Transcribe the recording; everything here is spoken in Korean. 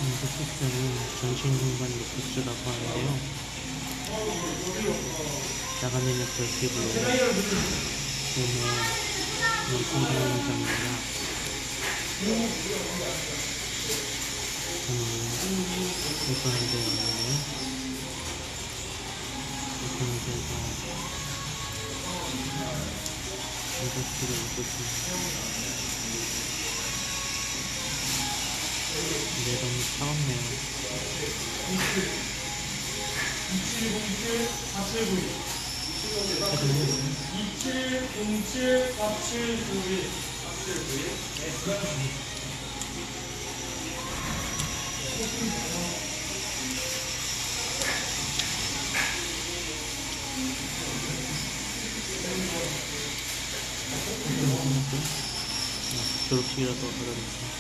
이 소스는 전신공간 루프스라고 하는데요. 나가면역 결핍으로 몸에 건강 현상이나 불편한 데가 있는데요. 불편한 데가 인더스트리가 있거든요. 근데 너무 차갑네요. 2707 4792 2707 4792 졸업식이라서 그러니까